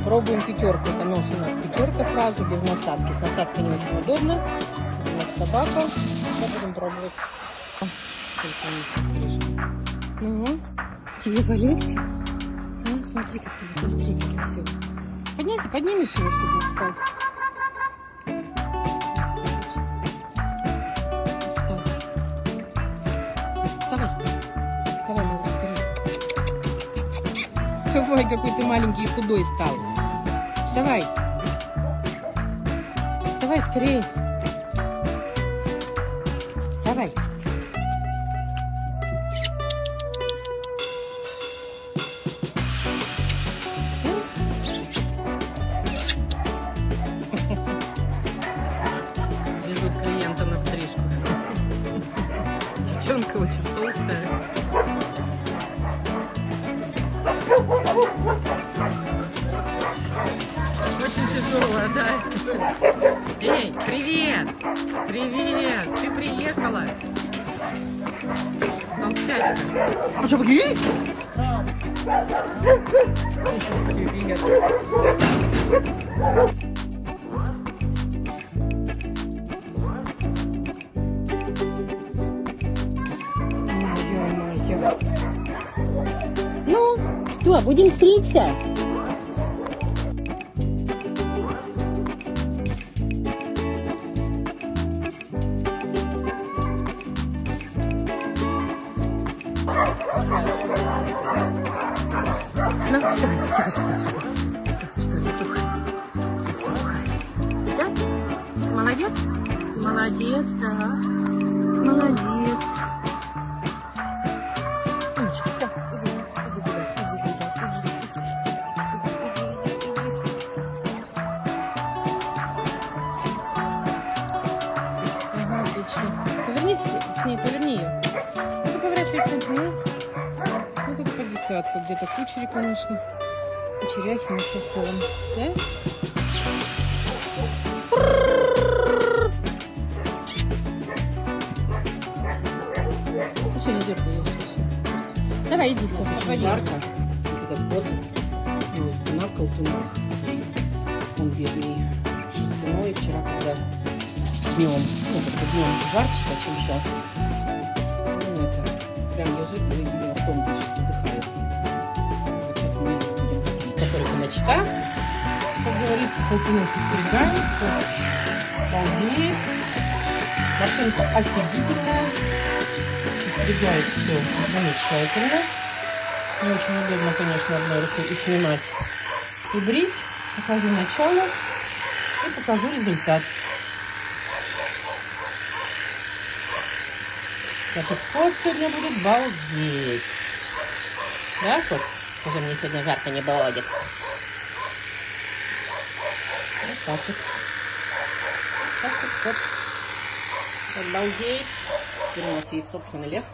Пробуем пятерку. Это нож у нас пятерка сразу, без насадки. С насадкой не очень удобно. У нас собака. Сейчас будем пробовать. Ну, тебе полегче? А, смотри, как тебе застригли все. Поднимешь его, чтобы он встал. Вставай, малыш, скорее. Вставай, какой ты маленький и худой стал. Вставай. Вставай, скорее. Вставай. Везут клиента на стрижку. Девчонка очень толстая. Очень тяжелая, да? Эй, привет! Привет! Ты приехала? Толстячка. А что, привет! Ну, что, будем стричься? Ну, что, Лисуха? Лисуха. Все? Ты молодец? Молодец, да. Молодец. Умничка, все, иди гулять, Ага, отлично. Повернись с ней, поверни ее. Ну-ка, поворачивайся. Ну, тут по десятку где-то кучери, конечно. Кучеряхи, в целом. Да? Ты что, не дергай ее, все. Давай, иди, все, очень жарко. Этот кот, его спина в колтунах. Он бедный, шерстяной. Вчера, когда днем, жарче, чем сейчас. Ну, это прям лежит и ртом дышит, задыхается. Вот сейчас мы будем стричь. Только начата. Как говорится, колтуны состригаем. Балдеет. Машинка офигительная. Состригает все замечательно. Не очень удобно, конечно, одной рукой и снимать, и брить. Покажу начало и покажу результат. Этот кот сегодня будет балдеть. Да, кот? Скажи, мне сегодня жарко не будет. Вот так вот. Так вот, кот. Кот балдеет. Теперь у нас есть собственный лев.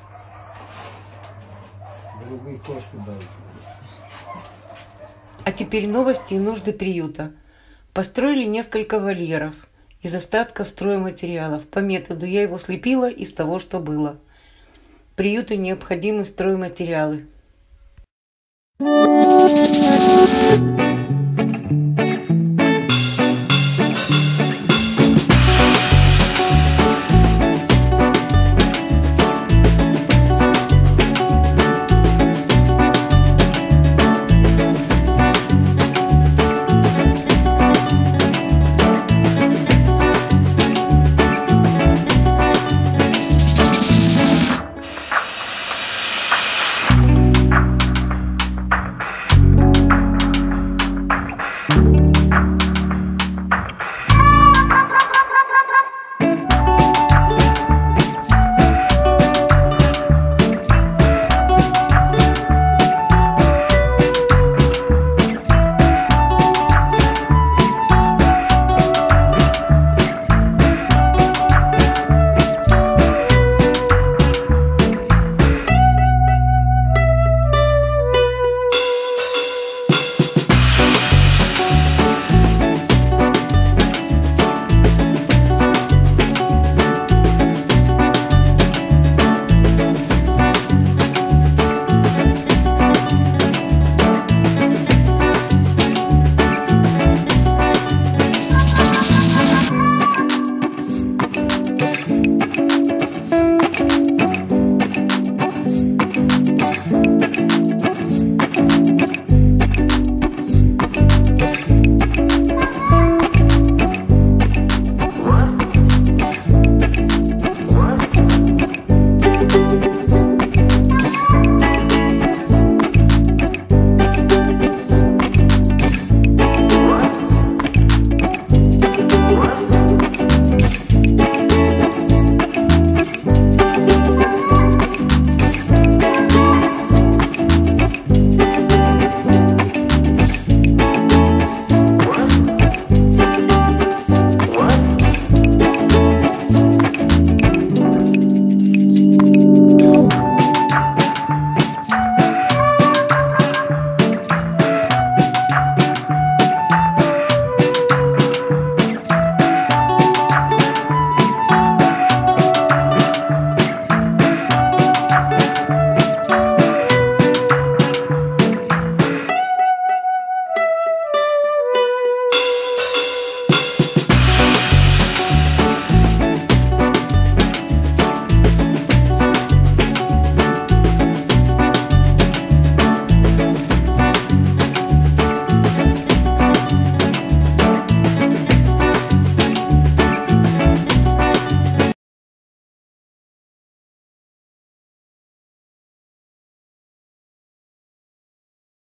Другие кошки дают. А теперь новости и нужды приюта. Построили несколько вольеров из остатков стройматериалов. По методу я его слепила из того, что было. Приюту необходимы стройматериалы.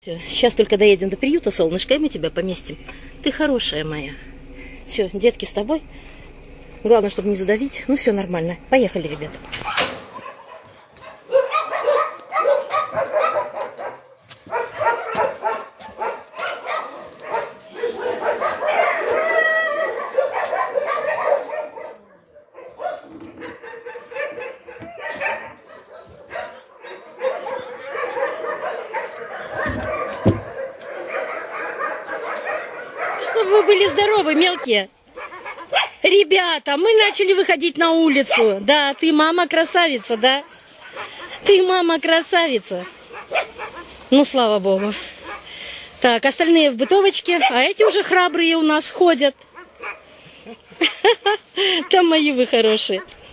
Сейчас только доедем до приюта, солнышко, и мы тебя поместим. Ты хорошая моя. Все, детки с тобой. Главное, чтобы не задавить. Ну, все нормально. Поехали, ребята. Чтобы вы были здоровы, мелкие. Ребята, мы начали выходить на улицу. Да, ты мама красавица, да? Ты мама красавица. Ну, слава богу. Так, остальные в бытовочке, а эти уже храбрые у нас ходят. Там мои вы хорошие.